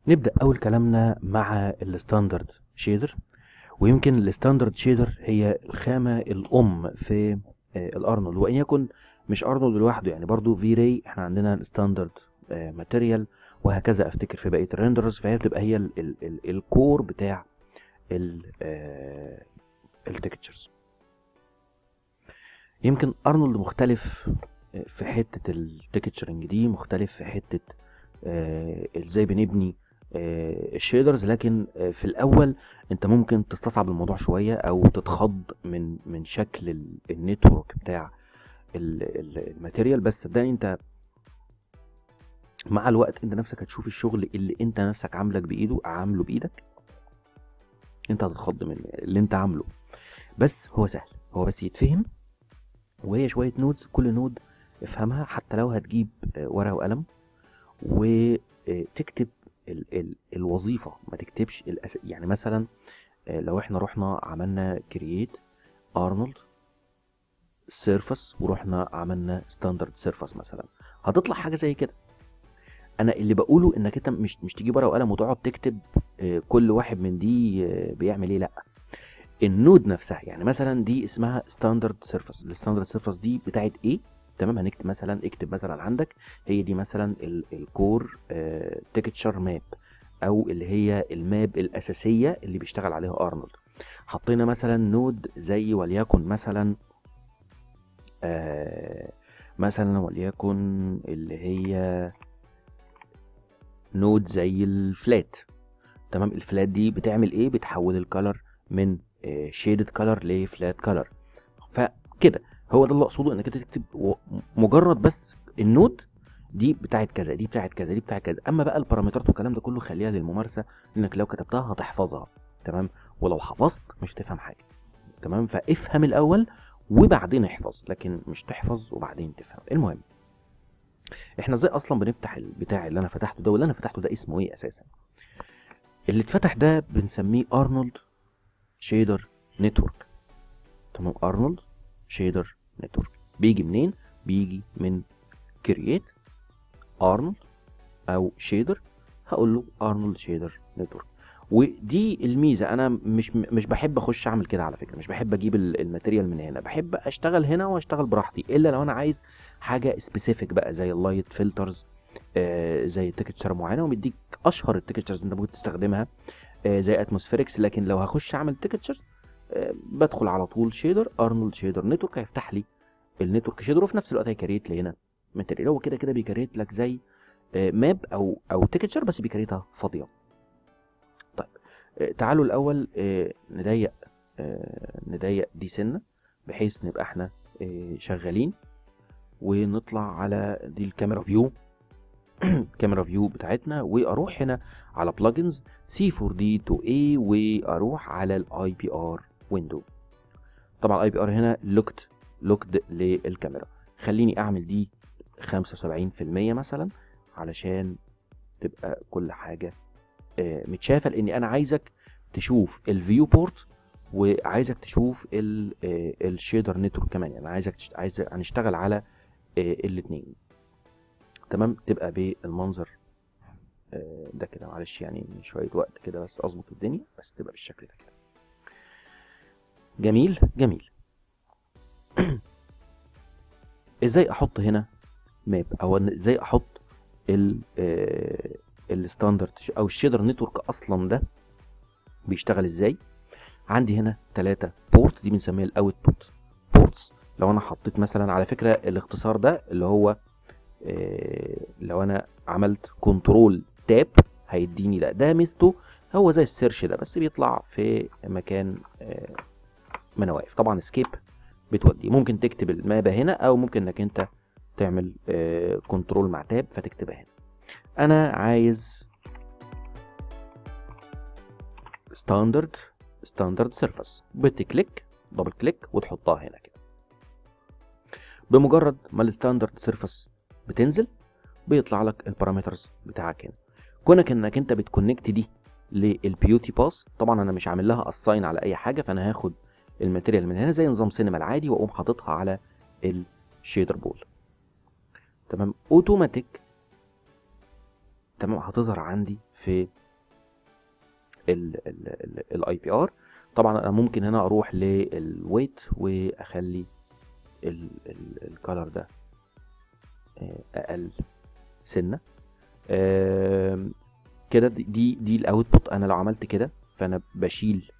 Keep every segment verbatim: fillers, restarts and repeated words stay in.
نبدأ أول كلامنا مع الستاندرد شيدر. ويمكن الستاندرد شيدر هي الخامة الأم في آه، الأرنولد، وإن يكن مش أرنولد لوحده، يعني برضو في راي احنا عندنا الستاندرد ماتيريال، وهكذا أفتكر في بقية الريندرز. فهي بتبقى هي ال ال ال الكور بتاع التكتشرز. يمكن أرنولد مختلف آه، في حتة التكتشرنج دي، مختلف في حتة آه، ازاي بنبني آه، الشيدرز. لكن آه، في الاول انت ممكن تستصعب الموضوع شويه او تتخض من من شكل ال- النتورك بتاع ال- ال- الماتيريال. بس صدقني انت مع الوقت انت نفسك هتشوف الشغل اللي انت نفسك عاملك بايده عامله بايدك، انت هتتخض من اللي انت عامله. بس هو سهل، هو بس يتفهم، وهي شويه نودز، كل نود افهمها. حتى لو هتجيب آه، ورقه وقلم وتكتب ال ال الوظيفة، ما تكتبش الأس... يعني مثلا آه، لو احنا رحنا عملنا كرييت ارنولد سيرفس ورحنا عملنا ستاندرد سيرفس مثلا، هتطلع حاجة زي كده. انا اللي بقوله انك انت مش مش تجيب ورقة وقلم وتقعد تكتب آه، كل واحد من دي آه، بيعمل ايه، لا. النود نفسها، يعني مثلا دي اسمها ستاندرد سيرفس، الستاندرد سيرفس دي بتاعت ايه؟ تمام، هنكتب مثلا، اكتب مثلا عندك هي دي مثلا الكور تكتشر ماب، او اللي هي الماب الاساسيه اللي بيشتغل عليها ارنولد. حطينا مثلا نود زي وليكن مثلا آه مثلا وليكن اللي هي نود زي الفلات. تمام، الفلات دي بتعمل ايه؟ بتحول الكالر من شيدد كالر لفلات كالر. فكده هو ده اللي اقصده، انك انت تكتب و- مجرد بس النود دي بتاعت كذا، دي بتاعت كذا، دي بتاعت كذا. اما بقى البارامترات والكلام ده كله خليها للممارسه، لانك لو كتبتها هتحفظها. تمام، ولو حفظت مش هتفهم حاجه. تمام، فافهم الاول وبعدين احفظ، لكن مش تحفظ وبعدين تفهم. المهم، احنا ازاي اصلا بنفتح البتاع اللي انا فتحته ده؟ واللي انا فتحته ده اسمه ايه اساسا؟ اللي اتفتح ده بنسميه ارنولد شيدر نتورك. تمام، ارنولد شيدر نتورك بيجي منين؟ بيجي من كرييت ارنولد او شيدر، هقول له ارنولد شيدر نتورك. ودي الميزه، انا مش مش بحب اخش اعمل كده على فكره، مش بحب اجيب ال- الماتيريال من هنا، بحب اشتغل هنا واشتغل براحتي، الا لو انا عايز حاجه سبيسيفيك بقى زي اللايت فلترز، آه زي تكتشر معينه، ومديك اشهر التكتشرز انت ممكن تستخدمها آه زي اتموسفيركس. لكن لو هخش اعمل تكتشرز آه بدخل على طول شيدر ارنولد شيدر نتورك، هيفتح لي النتورك شيدر، وفي نفس الوقت هيكريت لي هنا ماتيريال. هو كده كده بيكريت لك زي ماب او او تكتشر، بس بيكريتها فاضيه. طيب آه، تعالوا الاول آه، نضيق آه، نضيق دي سنه بحيث نبقى احنا آه، شغالين، ونطلع على دي الكاميرا فيو الكاميرا فيو بتاعتنا، واروح هنا على بلجنز سي فور دي تو اي، واروح على الاي بي ار ويندو. طبعا الاي بي ار هنا لوكد لوكد للكاميرا. خليني اعمل دي خمسة وسبعين في المية مثلا علشان تبقى كل حاجه آه، متشافه، لاني انا عايزك تشوف الفيو بورت، وعايزك تشوف الشيدر نتورك كمان. يعني عايزك تشت... عايز هنشتغل على الاثنين. تمام، تبقى بالمنظر آه، ده كده. معلش يعني شويه وقت كده بس اظبط الدنيا، بس تبقى بالشكل ده كده. جميل جميل. ازاي احط هنا ماب، او إن ازاي احط ال الستاندرد او الشيدر نتورك اصلا ده بيشتغل ازاي؟ عندي هنا ثلاثة بورت، دي بنسميها الاوتبوت بورتس. لو انا حطيت مثلا، على فكره الاختصار ده اللي هو آه، لو انا عملت كنترول تاب هيديني ده ده ميزته، هو زي السيرش ده بس بيطلع في مكان آه، ما انا واقف. طبعا سكيب بتودي، ممكن تكتب المابة هنا، او ممكن انك انت تعمل كنترول مع تاب فتكتبها هنا. انا عايز ستاندرد ستاندرد سيرفس، بتكليك دبل كليك وتحطها هنا كده. بمجرد ما الستاندرد سيرفس بتنزل بيطلع لك البارامترز بتاعك هنا. كونك انك انت بتكونكت دي للبيوتي باس، طبعا انا مش عامل لها اساين على اي حاجه، فانا هاخد الماتيريال من هنا زي نظام سينما العادي، واقوم حاططها على الشيدر بول. تمام، اوتوماتيك تمام هتظهر عندي في الاي بي ار. طبعا انا ممكن هنا اروح للويت واخلي الكالر ده اقل سنه كده. دي دي الاوتبوت. انا لو عملت كده فانا بشيل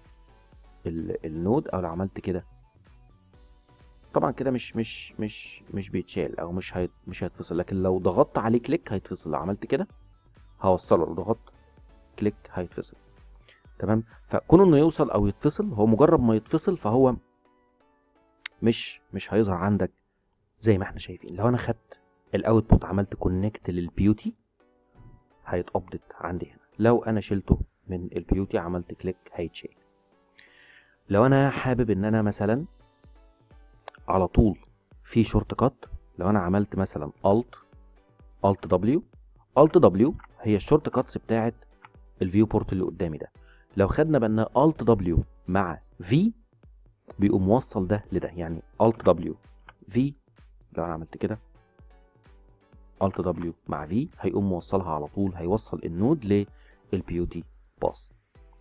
النود، او لو عملت كده طبعا كده مش مش مش مش بيتشال او مش هيت مش هيتفصل، لكن لو ضغطت عليه كليك هيتفصل. لو عملت كده هوصله، لو ضغطت كليك هيتفصل. تمام. فكون انه يوصل او يتفصل، هو مجرد ما يتفصل فهو مش مش هيظهر عندك زي ما احنا شايفين. لو انا خدت الاوتبوت عملت كونكت للبيوتي هيتابديت عندي هنا. لو انا شلته من البيوتي عملت كليك هيتشال. لو انا حابب ان انا مثلا على طول في شورت كات، لو انا عملت مثلا الت الت دبليو الت دبليو هي الشورت كاتس بتاعت الفيو بورت اللي قدامي ده. لو خدنا بالنا الت دبليو مع في بيقوم موصل ده لده، يعني الت دبليو في لو انا عملت كده الت دبليو مع في هيقوم موصلها على طول، هيوصل النود للبيوتي باس.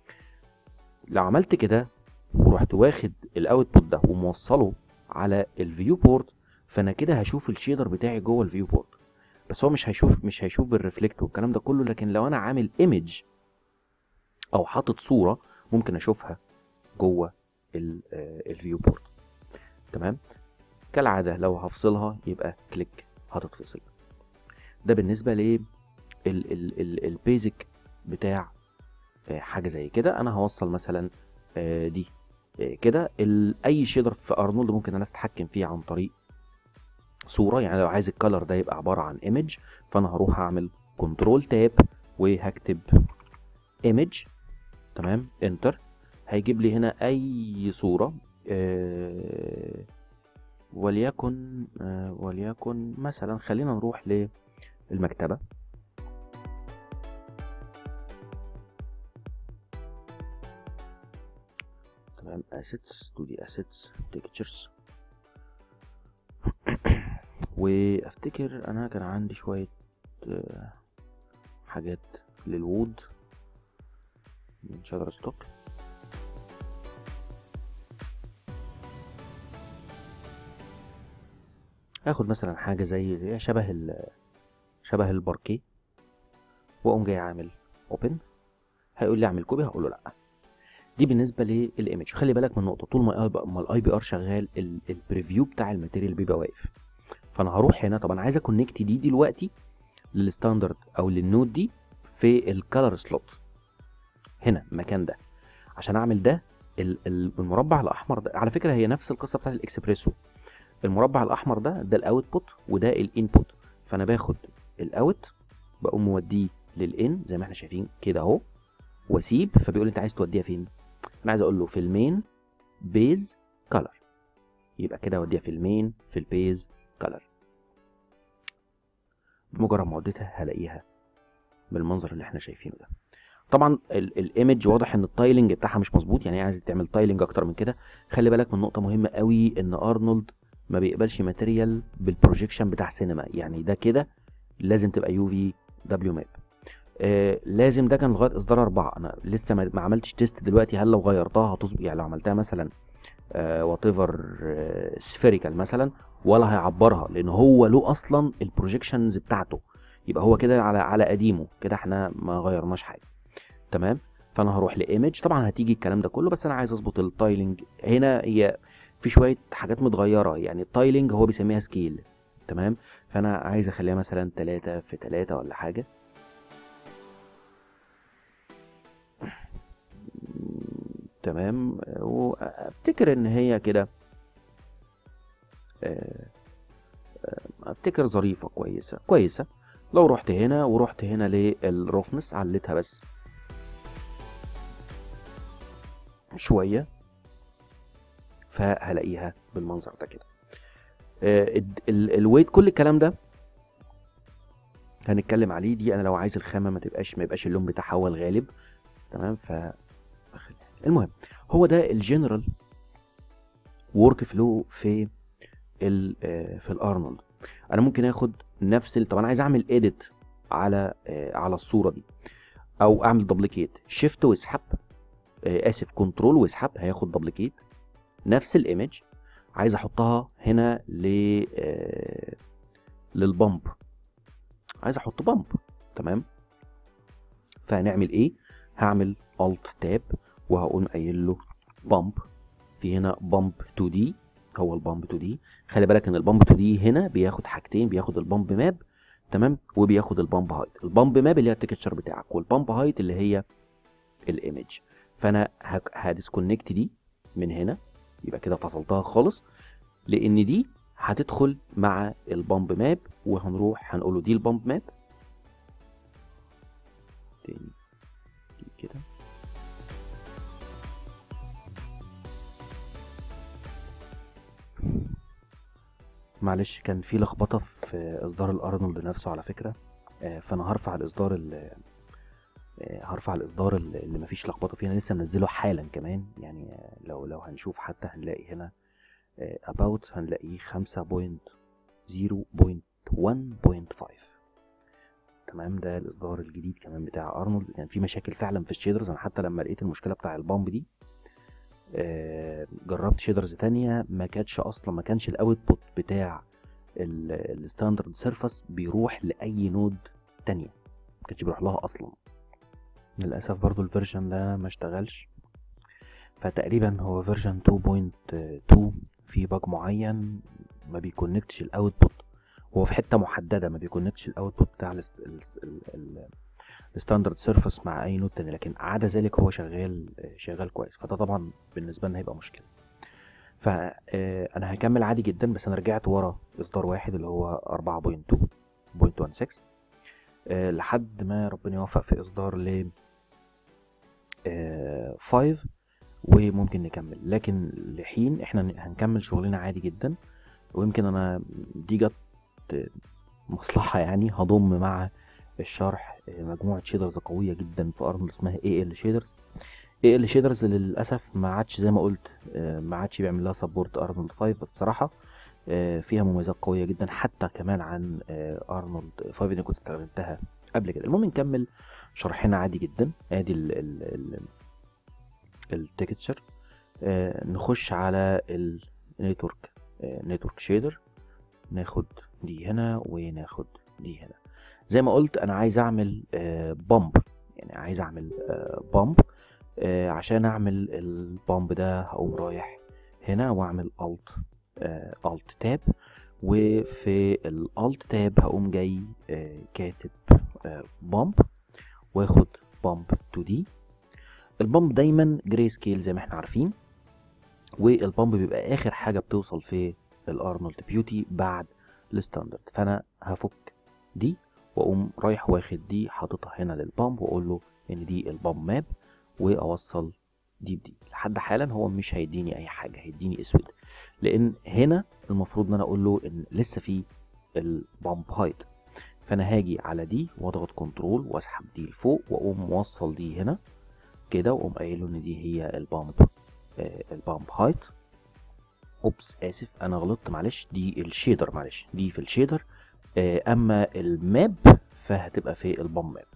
لو عملت كده ورحت واخد الاوتبوت ده وموصله على الفيو بورت، فانا كده هشوف الشيدر بتاعي جوه الفيو بورت، بس هو مش هيشوف مش هيشوف بالريفلكت والكلام ده كله. لكن لو انا عامل ايمج او حاطط صوره ممكن اشوفها جوه الفيو بورت. تمام. كالعاده لو هفصلها يبقى كليك هتتفصل. ده بالنسبه ل البيزك بتاع حاجه زي كده. انا هوصل مثلا دي كده. اي شيدر في ارنولد ممكن انا اتحكم فيه عن طريق صوره. يعني لو عايز الكالر ده يبقى عباره عن ايمج، فانا هروح اعمل كنترول تاب وهكتب ايمج. تمام. انتر. هيجيب لي هنا اي صوره آه وليكن آه وليكن مثلا خلينا نروح للمكتبه. تمام. assets تو دي assets pictures. وافتكر انا كان عندي شويه آه حاجات للوود من شجر ستوك. هاخد مثلا حاجه زي شبه ال شبه الباركيه واقوم جاي عامل اوبن. هيقول لي اعمل كوبي، هقول له لا. دي بالنسبه للايمج. خلي بالك من نقطه، طول ما الاي بي ار شغال البريفيو بتاع الماتيريال بيبقى واقف. فانا هروح هنا طبعا عايز اكونكت دي دلوقتي للستاندرد او للنود دي في الكالر سلوت هنا المكان ده. عشان اعمل ده المربع الاحمر ده، على فكره هي نفس القصه بتاعت الاكسبريسو. المربع الاحمر ده ده الاوتبوت وده الانبوت. فانا باخد الاوت بقوم موديه للان زي ما احنا شايفين كده اهو، واسيب. فبيقول لي انت عايز توديها فين؟ انا عايز اقول له في المين بيز كلر، يبقى كده اوديها في المين في البيز كلر. بمجرد ما وديتها هلاقيها بالمنظر اللي احنا شايفينه ده. طبعا الايمج واضح ان التايلنج بتاعها مش مظبوط، يعني عايز تعمل تايلنج اكتر من كده. خلي بالك من نقطه مهمه قوي، ان ارنولد ما بيقبلش ماتيريال بالبروجيكشن بتاع سينما. يعني ده كده لازم تبقى يو في دبليو ماب. آه لازم. ده كان لغايه اصدار اربعة. انا لسه ما عملتش تيست دلوقتي هل لو غيرتها هتظبط. يعني لو عملتها مثلا وات ايفر سفيريكال مثلا ولا هيعبرها، لان هو له اصلا البروجيكشنز بتاعته. يبقى هو كده على على قديمه كده، احنا ما غيرناش حاجه. تمام. فانا هروح لايمج. طبعا هتيجي الكلام ده كله، بس انا عايز اظبط التايلنج. هنا هي في شويه حاجات متغيره، يعني التايلنج هو بيسميها سكيل. تمام. فانا عايز اخليها مثلا تلاتة في تلاتة ولا حاجه. تمام. وافتكر ان هي كده افتكر ظريفه كويسه كويسه. لو رحت هنا ورحت هنا للروفنس علتها بس شويه فهلاقيها بالمنظر ده كده. الويت كل الكلام ده هنتكلم عليه. دي انا لو عايز الخامه ما تبقاش ما يبقاش اللون بتاعها هو الغالب. تمام. ف المهم هو ده الجنرال ورك فلو في ال في الارنولد. انا ممكن اخد نفس ال... طب انا عايز اعمل اديت على آه على الصوره دي، او اعمل دبليكيت شيفت واسحب، آه اسف كنترول واسحب هياخد دبليكيت نفس الايمج. عايز احطها هنا ل آه للبامب، عايز احط بامب. تمام، فهنعمل ايه؟ هعمل الت تاب وهقوم قايل له بامب. في هنا بامب تو دي، هو البامب تو دي. خلي بالك ان البامب تو دي هنا بياخد حاجتين، بياخد البامب ماب تمام، وبياخد البامب هايت. البامب ماب اللي هي التكتشر بتاعك، والبامب هايت اللي هي الايمج. فانا هديسكونكت دي من هنا، يبقى كده فصلتها خالص، لان دي هتدخل مع البامب ماب. وهنروح هنقول له دي البامب ماب تاني دي كده. معلش كان في لخبطه في اصدار الارنولد نفسه على فكره، فانا هرفع الاصدار اللي هرفع الاصدار اللي مفيش لخبطه فيه، انا لسه منزله حالا كمان. يعني لو لو هنشوف حتى هنلاقي هنا about هنلاقيه خمسة بوينت زيرو بوينت واحد بوينت خمسة. تمام، ده الاصدار الجديد كمان بتاع ارنولد. كان يعني في مشاكل فعلا في الشيدرز، انا حتى لما لقيت المشكله بتاع البامب دي جربت شيدرز تانية ما كانتش اصلا، ما كانش الاوتبوت بتاع الستاندرد سيرفس بيروح لاي نود تانية، ما كانش بيروح لها اصلا. للاسف برضو الفيرجن ده ما اشتغلش، فتقريبا هو فيرجن اتنين بوينت اتنين في باج معين ما بيكونكتش الاوتبوت، هو في حته محدده ما بيكونكتش الاوتبوت بتاع الستاندرد سيرفس مع اي نود تاني، لكن عدا ذلك هو شغال شغال كويس. فده طبعا بالنسبه لنا هيبقى مشكله. فانا هكمل عادي جدا، بس انا رجعت ورا اصدار واحد اللي هو اربعة بوينت اتنين بوينت ستة عشر لحد ما ربنا يوفق في اصدار ل خمسة وممكن نكمل. لكن لحين احنا هنكمل شغلنا عادي جدا. ويمكن انا دي جت مصلحة، يعني هضم مع الشرح مجموعة شيدرز قوية جدا في ارنولد اسمها اي ال شيدرز. اي ال شيدرز للاسف ما عادش زي ما قلت ما عادش بيعمل لها سبورت ارنولد خمسة، بس بصراحة فيها مميزات قوية جدا حتى كمان عن ارنولد خمسة اللي كنت استخدمتها قبل كده. المهم نكمل شرحنا عادي جدا. ادي التكتشر، نخش على النتورك نتورك شيدر، ناخد دي هنا وناخد دي هنا. زي ما قلت انا عايز اعمل بامب، يعني عايز اعمل بامب. عشان اعمل البامب ده هقوم رايح هنا واعمل الت الت تاب، وفي الالت تاب هقوم جاي كاتب بامب واخد بامب تو دي. البامب دايما جراي سكيل زي ما احنا عارفين، والبامب بيبقى اخر حاجه بتوصل في الارنولد بيوتي بعد الستاندرد. فانا هفك دي واقوم رايح واخد دي حاططها هنا للبامب واقول له ان دي البامب ماب، واوصل دي بدي. لحد حالا هو مش هيديني اي حاجه، هيديني اسود، لان هنا المفروض ان انا اقول له ان لسه في البامب هايت. فانا هاجي على دي واضغط كنترول واسحب دي لفوق واقوم موصل دي هنا كده، واقوم قايل له ان دي هي البامب آه البامب هايت. اوبس اسف انا غلطت معلش، دي الشيدر، معلش دي في الشيدر، آه اما الماب فهتبقى في البامب ماب.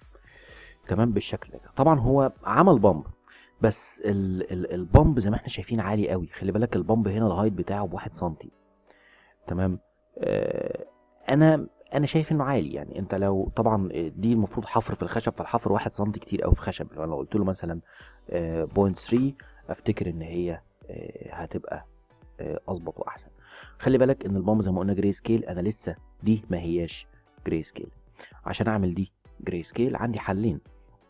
تمام بالشكل ده. طبعا هو عمل بامب، بس ال ال البامب زي ما احنا شايفين عالي قوي. خلي بالك البامب هنا الهايت بتاعه بواحد سنتي. تمام، آه انا انا شايف انه عالي. يعني انت لو طبعا دي المفروض حفر في الخشب، فالحفر واحد سنتي كتير قوي في خشب. لو قلت له مثلا بوينت ثري افتكر ان هي آه هتبقى اظبط آه واحسن. خلي بالك ان البامب زي ما قلنا جراي سكيل، انا لسه دي ما هياش جراي سكيل. عشان اعمل دي جراي سكيل عندي حلين،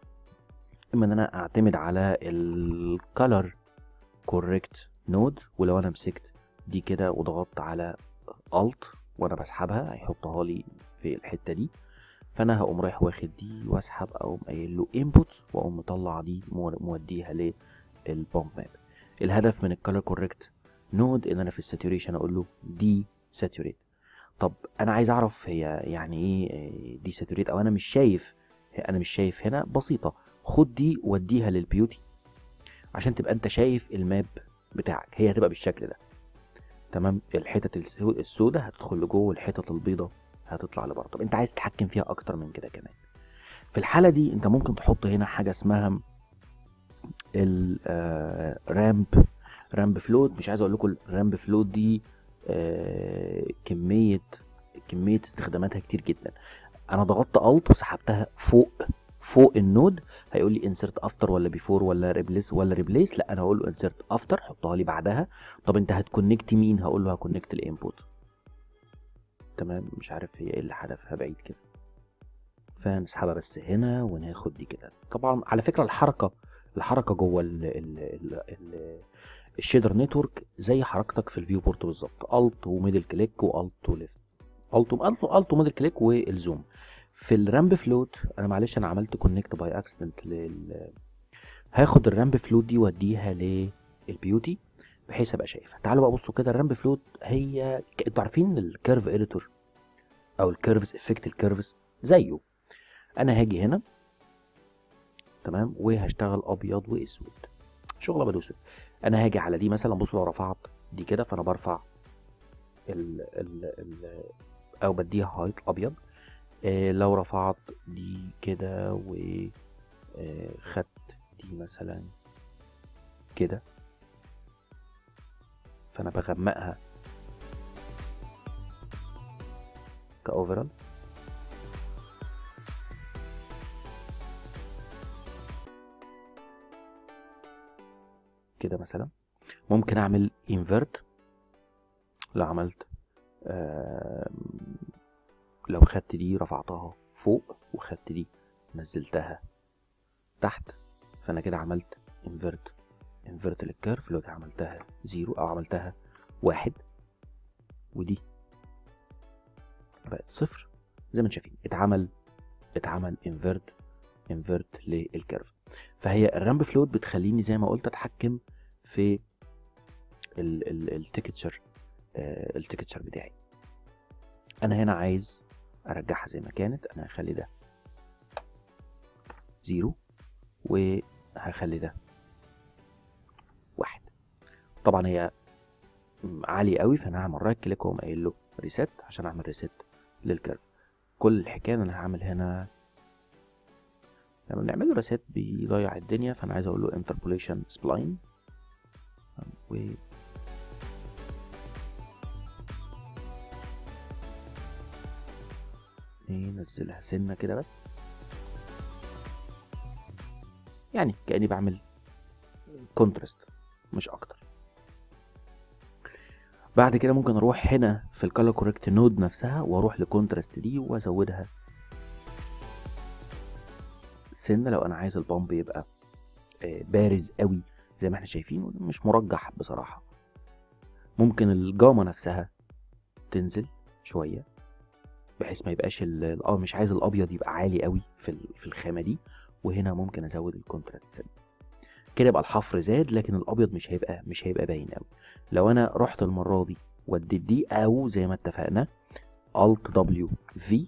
اما ان انا اعتمد على الكالر كوريكت نود، ولو انا مسكت دي كده وضغطت على الت وانا بسحبها هيحطها لي في الحته دي، فانا هقوم رايح واخد دي واسحب، اقوم قايل له انبوت واقوم مطلع دي موديها للبامب ماب. الهدف من الكالر كوريكت نود ان انا في الساتوريشن اقول له دي ساتوريت. طب انا عايز اعرف هي يعني ايه دي ساتوريت، او انا مش شايف انا مش شايف هنا. بسيطه، خد دي وديها للبيوتي عشان تبقى انت شايف الماب بتاعك، هي هتبقى بالشكل ده. تمام، الحتت السوداء هتدخل لجوه والحتت البيضاء هتطلع لبره. طب انت عايز تتحكم فيها اكتر من كده كمان، في الحاله دي انت ممكن تحط هنا حاجه اسمها الرامب رامب فلوت. مش عايز اقول لكم الرامب فلوت دي آه كميه كميه استخداماتها كتير جدا. انا ضغطت الت وسحبتها فوق فوق النود، هيقول لي انسرت افتر ولا بيفور ولا ريبليس ولا ريبليس. لا انا هقول له انسرت افتر، حطها لي بعدها. طب انت هتكونكت مين؟ هقول له هكونكت الانبوت. تمام، مش عارف هي ايه اللي حدفها بعيد كده، فنسحبها بس هنا وناخد دي كده. طبعا على فكره الحركه الحركه جوه ال ال ال ال الشيدر نتورك زي حركتك في الفيو بورت بالظبط، الت وميدل كليك والت وليفت، الت الت الت وميدل كليك والزوم. في الرامب فلوت انا معلش انا عملت كونكت باي اكسيدنت لل هاخد الرامب فلوت دي واديها للبيوتي بحيث ابقى شايفها. تعالوا بقى بصوا كده، الرامب فلوت هي انتوا عارفين الكيرف اديتور او الكيرفز افكت الكيرفز زيه. انا هاجي هنا تمام وهشتغل ابيض واسود، شغل ابيض واسود. انا هاجي على دي مثلا، بصوا لو رفعت دي كده فانا برفع ال ال ال او بديها هايت ابيض. إيه لو رفعت دي كده وخدت دي مثلا كده فانا بغمقها كاوفرال. كده مثلا ممكن اعمل انفرت. لو عملت آه لو خدت دي رفعتها فوق وخدت دي نزلتها تحت، فانا كده عملت انفرت انفرت للكيرف. لو عملتها زيرو او عملتها واحد ودي بقت صفر، زي ما انتم شايفين اتعمل اتعمل انفرت انفرت للكيرف. فهي الرامب فلوت بتخليني زي ما قلت اتحكم في التكتشر التكتشر بتاعي. انا هنا عايز ارجعها زي ما كانت، انا هخلي ده زيرو وهخلي ده واحد. طبعا هي عالي قوي فانا هعمل رايت كليك واقوم قايل له ريست عشان اعمل ريست للكيرف. كل الحكايه ان انا هعمل هنا لما بنعمل له ريست بيضيع الدنيا، فانا عايز اقول له انتربوليشن سبلاين و ننزلها سنه كده بس، يعني كاني بعمل كونتراست مش اكتر. بعد كده ممكن اروح هنا في الكالر كوريكت نود نفسها واروح لكونتراست دي وازودها سنه لو انا عايز البامب يبقى بارز قوي زي ما احنا شايفين، مش مرجح بصراحه. ممكن الجاما نفسها تنزل شويه بحيث ما يبقاش اه مش عايز الابيض يبقى عالي قوي في في الخامه دي، وهنا ممكن ازود الكونتراست كده يبقى الحفر زاد لكن الابيض مش هيبقى مش هيبقى باين قوي. لو انا رحت المره دي وديت دي او زي ما اتفقنا الت دبليو في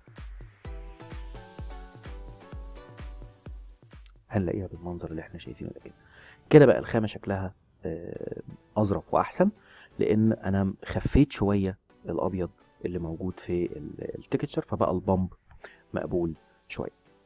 هنلاقيها بالمنظر اللي احنا شايفينه ده كده. كده بقى الخامه شكلها اظرف واحسن لان انا خفيت شويه الابيض اللي موجود في التكتشر، فبقى البامب مقبول شويه.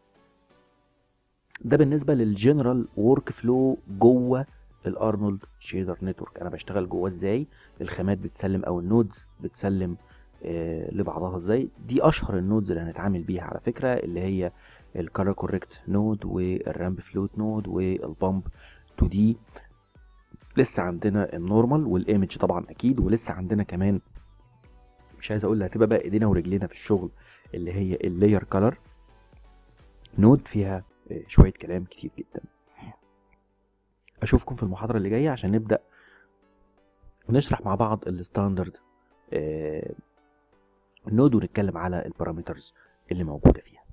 ده بالنسبه للجنرال ورك فلو جوه الارنولد شيدر نتورك. انا بشتغل جوه ازاي، الخامات بتسلم او النودز بتسلم آه لبعضها ازاي. دي اشهر النودز اللي هنتعامل بيها على فكره، اللي هي الكالر كوريكت نود والرامب فلوت نود والبامب تو دي. لسه عندنا النورمال والايمج طبعا اكيد، ولسه عندنا كمان مش عايز اقول هتبقى بقى ايدينا ورجلينا في الشغل اللي هي اللاير كالر نود، فيها شويه كلام كتير جدا. اشوفكم في المحاضره اللي جايه عشان نبدا نشرح مع بعض الستاندرد نود ونتكلم على البارامترز اللي موجوده فيها.